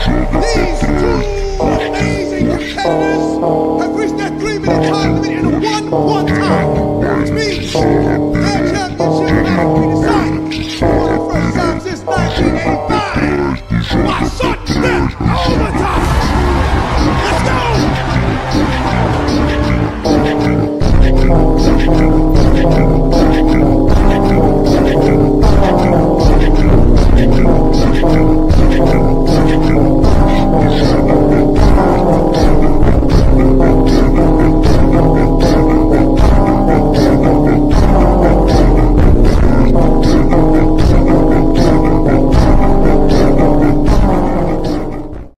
These two amazing competitors have reached their 3-minute time limit in a 1-1 time, which means their championship match